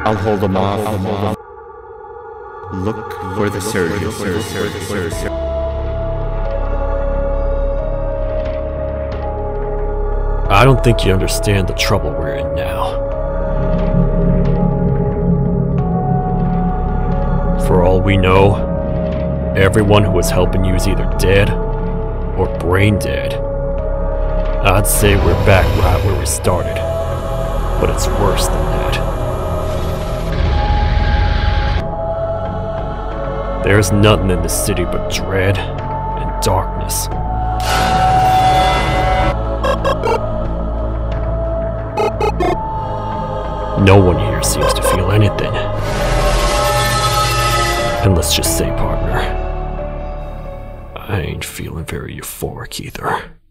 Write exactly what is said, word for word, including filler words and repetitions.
I'll hold them off. Look for the surges. I don't think you understand the trouble we're in now. For all we know, everyone who was helping you is either dead or brain dead. I'd say we're back right where we started, but it's worse than that. There's nothing in the city but dread and darkness. No one here seems to feel anything. And let's just say, partner, I ain't feeling very euphoric either.